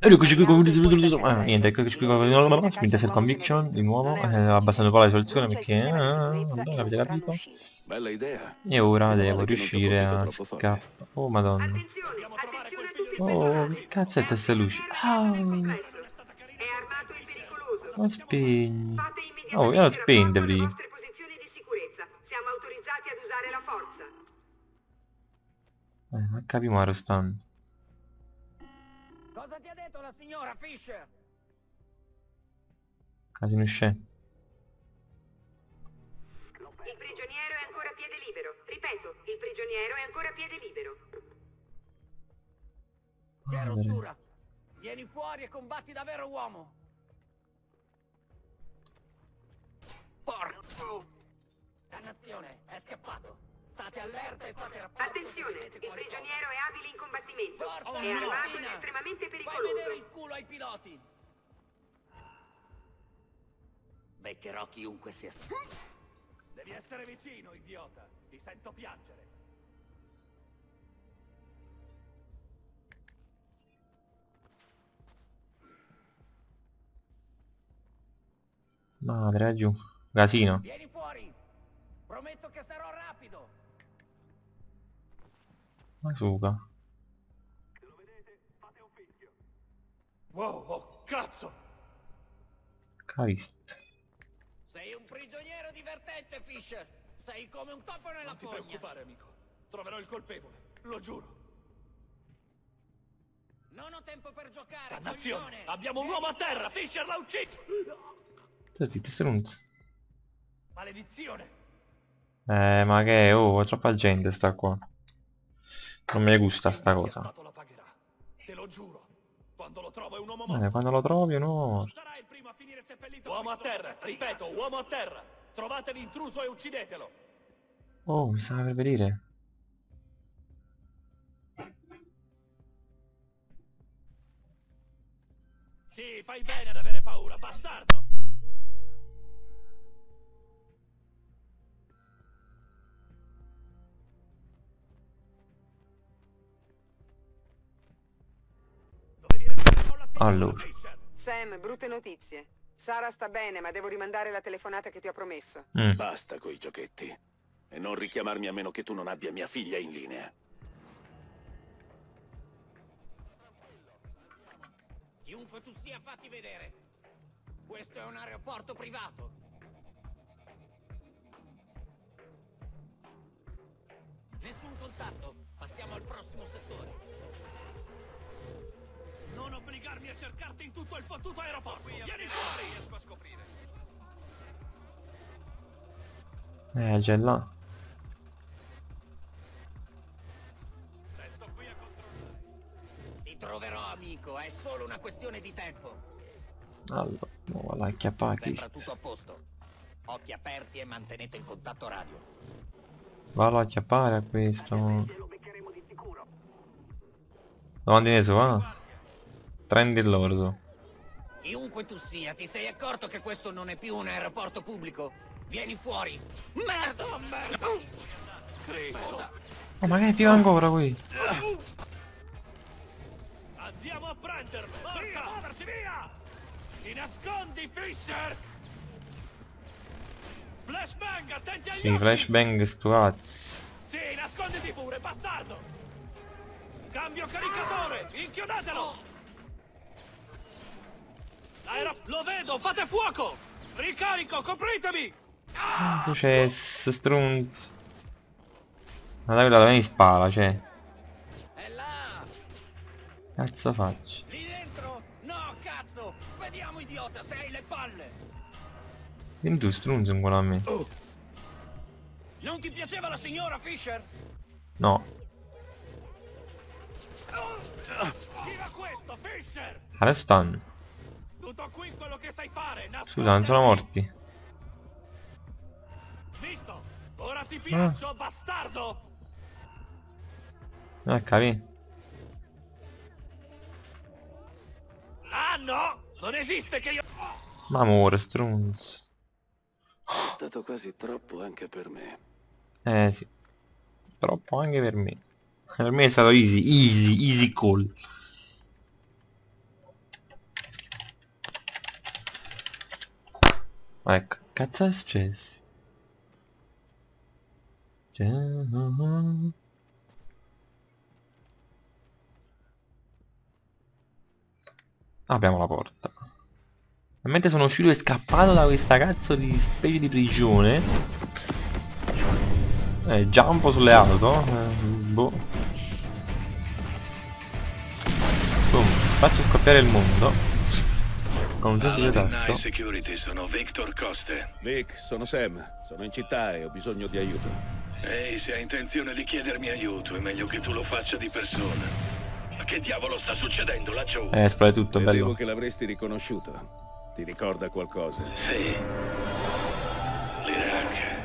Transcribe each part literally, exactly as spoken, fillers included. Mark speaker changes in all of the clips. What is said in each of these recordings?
Speaker 1: E eccoci qui con ah, niente, eccoci qui con Splinter Conviction di nuovo, eh, abbassando un po' la risoluzione perché eh, vabbè, l'avete capito.
Speaker 2: Bella idea.
Speaker 1: E ora
Speaker 2: Meno
Speaker 1: devo
Speaker 2: male che non ti ho
Speaker 1: riuscire
Speaker 2: convinto
Speaker 1: a
Speaker 2: troppo forte.
Speaker 1: scappare. Oh madonna.
Speaker 3: Attenzione, attenzione a tutti i
Speaker 1: Oh, che
Speaker 3: personaggi.
Speaker 1: cazzo è queste luci? Ah,
Speaker 3: È armato e pericoloso.
Speaker 1: ma spegni.
Speaker 3: Fate
Speaker 1: Oh, io lo
Speaker 3: immediatamente
Speaker 1: spente
Speaker 3: rapporto alle
Speaker 1: prima.
Speaker 3: vostre posizioni di sicurezza. Siamo autorizzati ad usare la forza.
Speaker 1: Eh, non capiamo dove stanno.
Speaker 4: Cosa ti ha detto la signora Fisher?
Speaker 1: Casino scemo.
Speaker 3: Il prigioniero è ancora a piede libero. Ripeto, il prigioniero è ancora a piede libero.
Speaker 4: Che rottura! Vieni fuori e combatti da vero uomo! Porco! Dannazione, è scappato! State allerta e fate rapporto!
Speaker 3: Attenzione, il prigioniero è abile in combattimento.
Speaker 4: Forza,
Speaker 3: È armato ed
Speaker 4: Martina!
Speaker 3: estremamente
Speaker 4: Fai
Speaker 3: pericoloso.
Speaker 4: vedere il culo ai piloti! Beccherò chiunque sia... Devi essere vicino, idiota! Ti sento piangere!
Speaker 1: Madre, giù. Casino.
Speaker 4: Vieni fuori! Prometto che sarò rapido!
Speaker 1: Masuka.
Speaker 4: Wow, oh cazzo!
Speaker 1: Cavist.
Speaker 4: Sei un prigioniero divertente, Fisher! Sei come un topo nella
Speaker 5: Non ti
Speaker 4: fogna!
Speaker 5: preoccupare, amico. Troverò il colpevole, lo giuro.
Speaker 4: Non ho tempo per giocare,
Speaker 5: Dannazione!
Speaker 4: coglione!
Speaker 5: Abbiamo un uomo a terra! Fisher l'ha ucciso!
Speaker 1: Stai zitto, stronzo.
Speaker 5: Maledizione!
Speaker 1: Eh, ma che è? Oh, troppa gente sta qua. Non mi gusta sta
Speaker 5: Sia
Speaker 1: cosa.
Speaker 5: stato la pagherà. Te lo giuro. Quando lo trovo è un uomo
Speaker 1: Eh,
Speaker 5: morto.
Speaker 1: quando lo trovi no.
Speaker 5: Sarà il primo a finire seppellito. Uomo a terra, ripeto, uomo a terra. Trovate l'intruso e uccidetelo.
Speaker 1: Oh, mi sta per vedere.
Speaker 5: Sì, fai bene ad avere paura, bastardo. Dovevi restare con la signora
Speaker 1: Allora.
Speaker 5: Fisher.
Speaker 3: Sam, brutte notizie. Sara sta bene, ma devo rimandare la telefonata che ti ho promesso.
Speaker 1: Mm.
Speaker 2: Basta coi giochetti. E non richiamarmi a meno che tu non abbia mia figlia in linea.
Speaker 4: Chiunque tu sia, fatti vedere! Questo è un aeroporto privato! Nessun contatto! Passiamo al prossimo settore!
Speaker 5: Non obbligarmi a cercarti in tutto il fottuto aeroporto. Vieni fuori, riesco a scoprire.
Speaker 1: Eh, c'è là.
Speaker 5: Resto qui a controllare.
Speaker 4: Ti troverò, amico, è solo una questione di tempo!
Speaker 1: Allora, no, va là, chiappa
Speaker 4: Sembra
Speaker 1: Cristo.
Speaker 4: tutto a posto. Occhi aperti e mantenete il contatto radio.
Speaker 1: Vado a chiappare a questo. Davanti ne so, va? Prendi l'orso.
Speaker 4: Chiunque tu sia, ti sei accorto che questo non è più un aeroporto pubblico? Vieni fuori! Merda! Merda!
Speaker 5: Cristo.
Speaker 1: Oh, ma che è più ancora qui?
Speaker 5: Andiamo a prenderlo. Forza, muoversi, via! Ti nascondi, Fisher! Flashbang, attenti agli
Speaker 1: Sì,
Speaker 5: occhi!
Speaker 1: flashbang sto cazzo.
Speaker 5: Sì, nasconditi pure, bastardo! Cambio caricatore! Inchiodatelo! Aero... Lo vedo, fate fuoco! Ricarico, copritemi!
Speaker 1: Successo, stronzo. Ma dai, quella mi spara, cioè.
Speaker 4: È là!
Speaker 1: Cazzo faccio?
Speaker 4: Lì dentro? No, cazzo! Vediamo, idiota, se hai le palle!
Speaker 1: Vieni tu, stronzo, ancora a me.
Speaker 4: Non ti piaceva la signora Fisher?
Speaker 1: No.
Speaker 5: Tira questo, Fisher!
Speaker 1: Adesso stanno.
Speaker 5: Tutto qui quello che sai fare!
Speaker 1: Scusa, non sono morti.
Speaker 5: Visto? Ora ti piaccio, bastardo!
Speaker 1: Non capi?
Speaker 5: Ah no! Non esiste che io...
Speaker 1: Ma amore, stronzo.
Speaker 2: È stato quasi troppo anche per me.
Speaker 1: Eh sì. Troppo anche per me. Per me è stato easy, easy, easy call. Ecco, cazzo è successo? Cioè, apriamo la porta. E mentre sono uscito e scappato da questa cazzo di specie di prigione, eh, jumpo sulle auto, eh, boh. Boom, faccio scoppiare il mondo. Con un semplice
Speaker 6: Paladin
Speaker 1: tasto.
Speaker 6: Night Security, sono Victor Coste.
Speaker 2: Vic, sono Sam. Sono in città e ho bisogno di aiuto.
Speaker 6: Ehi, se hai intenzione di chiedermi aiuto, è meglio che tu lo faccia di persona. Ma che diavolo sta succedendo laggiù?
Speaker 1: Eh, esplode tutto,
Speaker 2: Credevo
Speaker 1: bello.
Speaker 2: che l'avresti riconosciuto. Ti ricorda qualcosa?
Speaker 6: Sì. L'Iraq.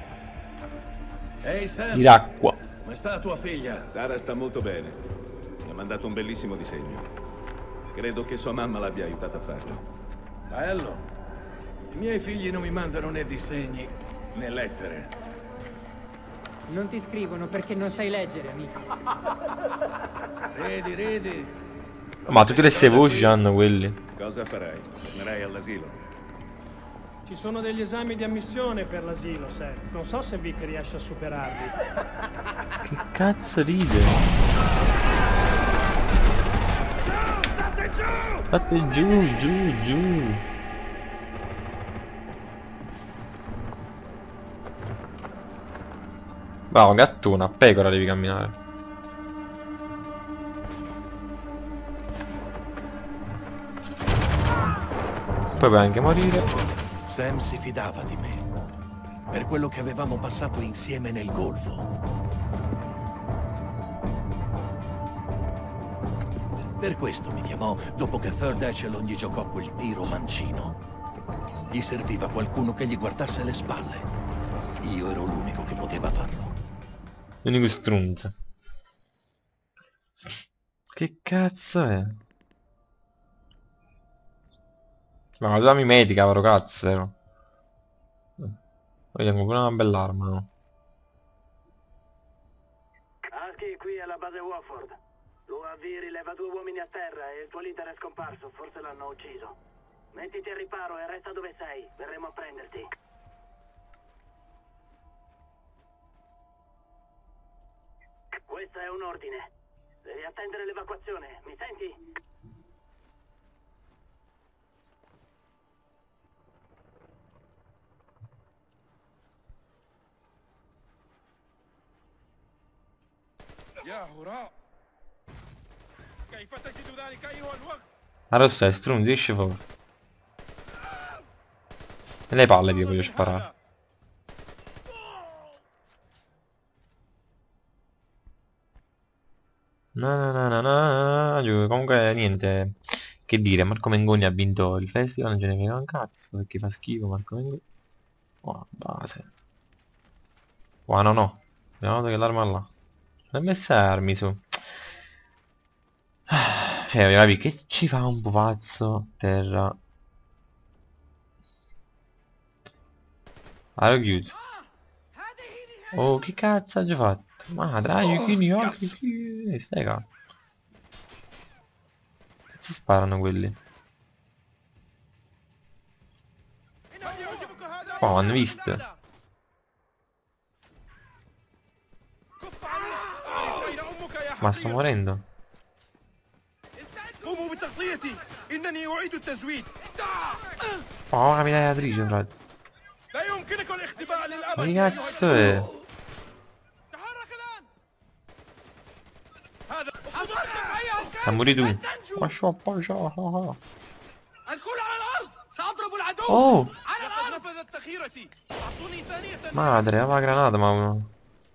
Speaker 7: Ehi Sam,
Speaker 1: L'acqua.
Speaker 7: come sta tua figlia?
Speaker 2: Sara sta molto bene. Mi ha mandato un bellissimo disegno. Credo che sua mamma l'abbia aiutata a farlo.
Speaker 7: Bello. I miei figli non mi mandano né disegni né lettere.
Speaker 8: Non ti scrivono perché non sai leggere, amico.
Speaker 7: Ridi, ridi.
Speaker 1: Ma tutte le sei voci hanno quelli.
Speaker 2: Cosa farai? Tornerai all'asilo?
Speaker 9: Ci sono degli esami di ammissione per l'asilo, Sam. Non so se Vic riesce a superarli.
Speaker 1: Che cazzo ride? State giù, giù, giù. Bravo, gattona, a pecora devi camminare. Poi puoi anche morire.
Speaker 10: Sam si fidava di me, per quello che avevamo passato insieme nel Golfo. Per questo mi chiamò dopo che Third Echelon gli giocò quel tiro mancino. Gli serviva qualcuno che gli guardasse le spalle. Io ero l'unico che poteva farlo.
Speaker 1: L'unico strunzo. Che cazzo è? Ma dammi medica, cavolo, cazzo, ero. Poi tengo pure una bella arma, no?
Speaker 11: Husky, qui alla base Wofford. L'U A V rileva due uomini a terra e il tuo leader è scomparso, forse l'hanno ucciso. Mettiti al riparo e resta dove sei, verremo a prenderti. Questo è un ordine. Devi attendere l'evacuazione, mi senti?
Speaker 1: La rossa è strunzi, esce fuori. E le palle ti voglio sparare. No, no, no, no, no, no. Comunque niente. Che dire, Marco Mengoni ha vinto il festival, non ce ne frega un cazzo, perché fa schifo Marco Mengoni. Oh, base. Qua no no. Vediamo che l'arma là. Non è messa armi su. Cioè, capi, che ci fa un pupazzo terra? Allora chiuso. Oh, che cazzo ha già fatto? Ma dai, quindi occhi, stai qua. Si sparano quelli. Oh, hanno visto. Ma sto morendo. Oh, la mitragliatrice, frate. Ma che cazzo è? Ma muri tu. Ma scioppa, scioppa. Oh! Madre, aveva la granata, ma uno.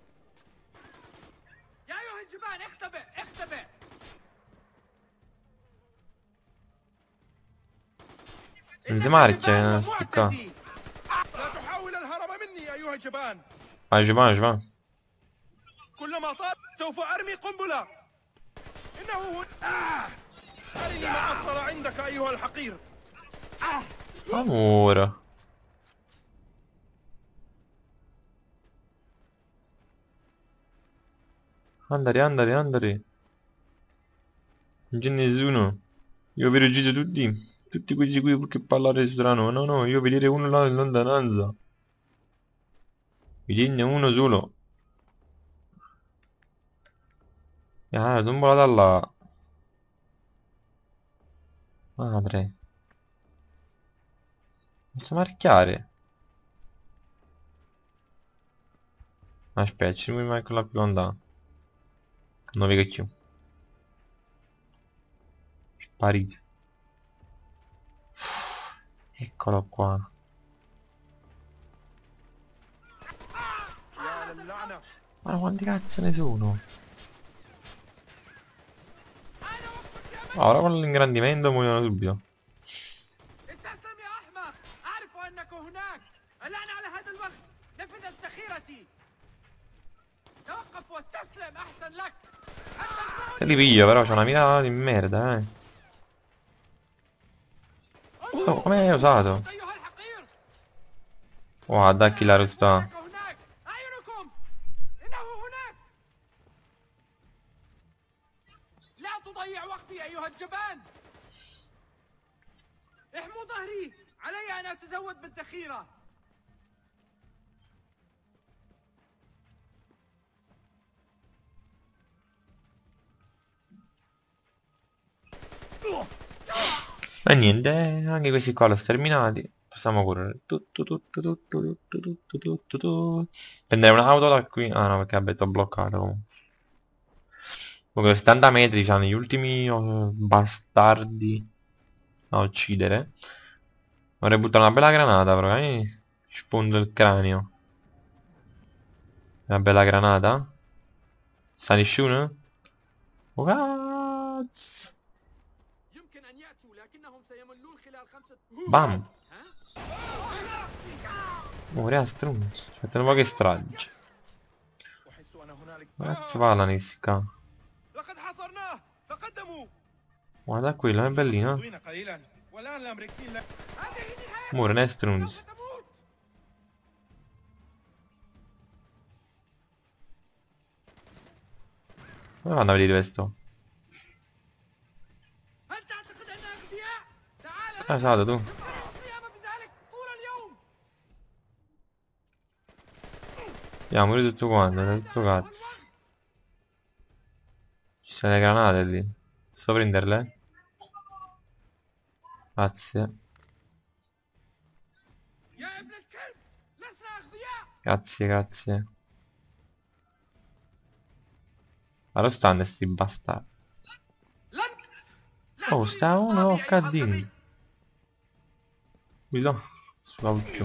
Speaker 1: Non si marcia, sti qua. Vai, ci va, ci va.
Speaker 5: كلما طاب سوف أرمي قنبلة. إنه آه. أرني ما أثر عندك أيها الحقير.
Speaker 1: Amore. Andare, andare, andare. Non c'è nessuno. Io vi ho ucciso tutti. Tutti questi qui che parlare strano. No, no, io vedere uno là in lontananza. Vedenne uno solo. Ah, sono volato là. Madre. Posso marchiare? Aspetta, ci muoviamo quella più lontana. Non vedo più. Sparito. Eccolo qua. Ma quanti cazzo ne sono? Ah, ora con l'ingrandimento muoiono subito.
Speaker 4: استسلم يا احمق، اعرف انك هناك. الان على هذا الوقت نفذت ذخيرتي. توقف واستسلم احسن لك.
Speaker 1: Se li piglio però c'è una mira di merda, eh. Oh, come hai usato? Guarda chi la sta.
Speaker 4: لا تضيع وقتي ايها الجبان. احموا ظهري، علي ان اتزود بالذخيرة.
Speaker 1: E niente, anche questi qua l'ho sterminati. Possiamo correre. Tutto, tutto, tutto, tutto, tutto, tutto, tutto. Prendere un'auto da qui. Ah no, perché vabbè, t'ho bloccato comunque. Comunque settanta metri c'hanno gli ultimi oh, bastardi da uccidere. Vorrei buttare una bella granata però, eh. Spondo il cranio. Una bella granata. Sta nessuno? Oh cazzo. Bam. Muore a strunz. Aspetta un po' che strage. Cazzo va la nisca. Guarda quello, è bellino. Muore ne strunz. Come vanno a vedere dove sto? Casato tu. Andiamo di tutto quanto, tutto cazzo. Ci sono le granate lì. Posso prenderle? Grazie. Grazie, grazie. Allora stanno sti bastardi. Oh, sta uno cadendo. Qui là, sulla più.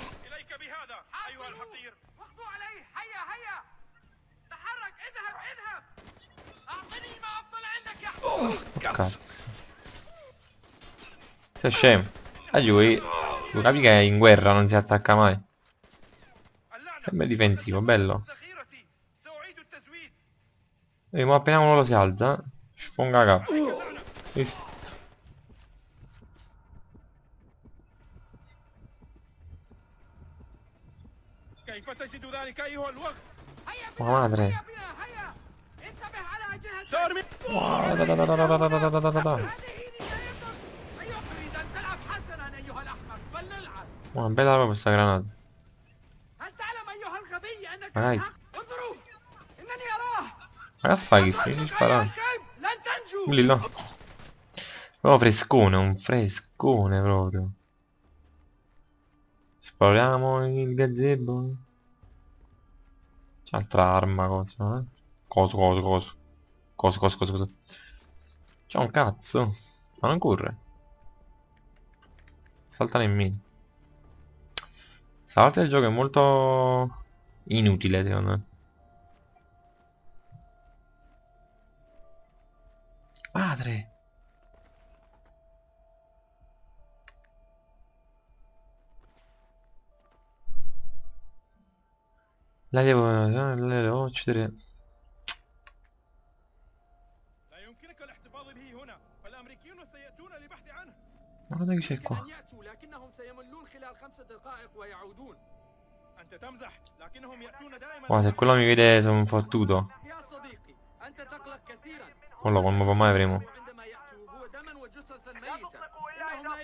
Speaker 1: Oh, cazzo. Sei scemo. A lui, tu capi che è in guerra, non si attacca mai. Sembra difensivo, bello. E ma appena uno lo si alza, sfonga capo. Visto? Ma madre. Wow, da, da, da, da, da, da, da, da, da, da, da. Ma bella roba questa granata. Ma dai. Ma che fai che stai sparando? Lì là. Proprio frescone, un frescone proprio. Esploriamo il gazebo. C'è altra arma, cosa, eh? Coso, coso, coso. Coso, coso, coso, coso. C'è un cazzo. Ma non corre. Salta nemmeno. Questa parte del gioco è molto inutile, secondo me. Madre. La devo, la devo uccidere. Ma guarda che c'è qua. Guarda, se quello mi vede sono un fottuto. Quello come mai avremo.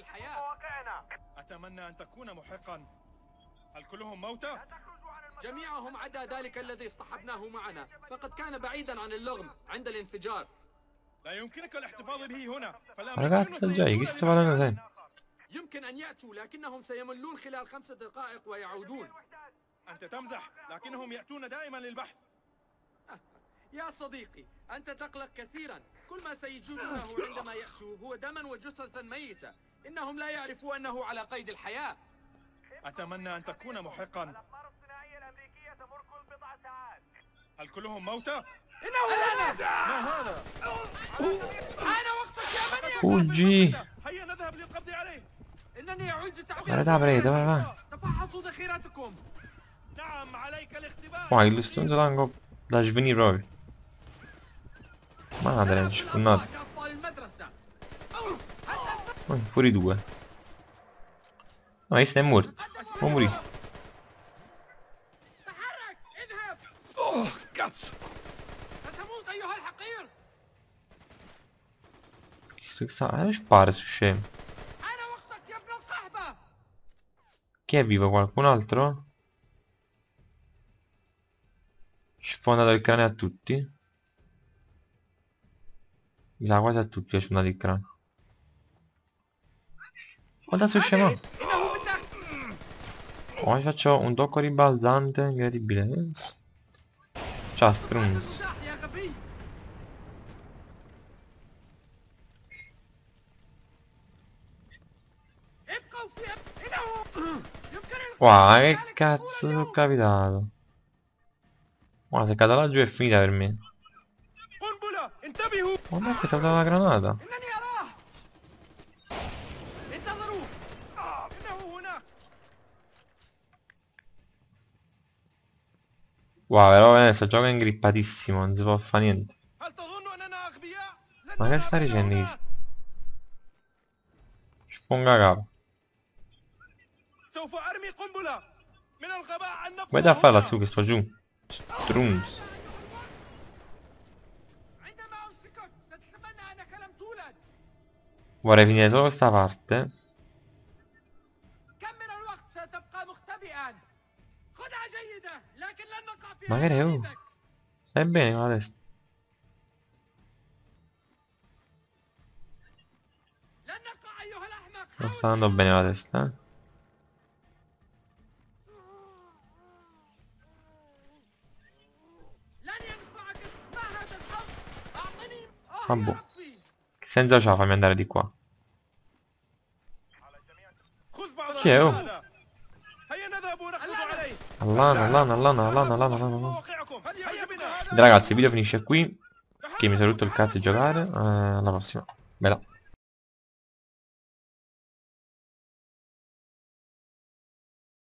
Speaker 5: أتمنى أن تكون محقا. هل كلهم موتى؟
Speaker 12: جميعهم عدا ذلك الذي اصطحبناه معنا، فقد كان بعيدا عن اللغم عند الانفجار.
Speaker 5: لا يمكنك الاحتفاظ به هنا،
Speaker 1: Ragazzi, già, che sto parlando sempre?
Speaker 12: يمكن أن يأتوا لكنهم سيملون خلال خمس دقائق ويعودون.
Speaker 5: أنت تمزح، لكنهم يأتون دائما للبحث.
Speaker 12: يا صديقي، أنت تقلق كثيرا. كل ما سيجدونه عندما يأتوا هو دما وجثثا ميتة. إنهم لا يعرفوا أنه على قيد الحياة.
Speaker 5: أتمنى أن تكون محقا. هل كلهم موتى؟
Speaker 12: إنه أنا!
Speaker 5: ما هذا؟
Speaker 12: أنا وقتك يا بني!
Speaker 1: Fuggi!
Speaker 5: هيا نذهب للقبض عليه.
Speaker 12: إنني أعيد
Speaker 1: Guarda da prete, vai vai.
Speaker 12: تفحصوا ذخيرتكم.
Speaker 5: نعم عليك الاختبار.
Speaker 1: Qua il stronzo d'ango da svenire proprio. Madre, ci sfonnato. Oh, fuori due. No, questo è morto. Può morire.
Speaker 12: Oh, cazzo! ستموت أيها الحقير.
Speaker 1: Che sta... Eh, spara su scemo.
Speaker 12: أنا وقتك يا ابن القحبة.
Speaker 1: Chi è vivo? Qualcun altro? Sfondato il cane a tutti. Mi sa quasi a tutti è sfondato il cane. Guarda su scemo. Oh, faccio un tocco ribalzante incredibile. Ciao Strunz. Wow, che cazzo sono capitato? Guarda, se cade laggiù è finita per me. Guarda che è stata la granata. Wow, però adesso gioca ingrippatissimo, non si può fare niente. Ma che sta dicendo chi? Sfonga capo. Guarda a farla su che sto giù. Strunz. Vorrei finire solo questa parte. Magari è oh. Stai bene con la testa. Non sta andando bene la testa, eh. Vabbè. Senza ciò fammi andare di qua. Chi è oh? Allana, allana, allana, allana, allana, allana. Ragazzi, il video finisce qui. Che mi saluto il cazzo di giocare. Eh, alla prossima. Bella.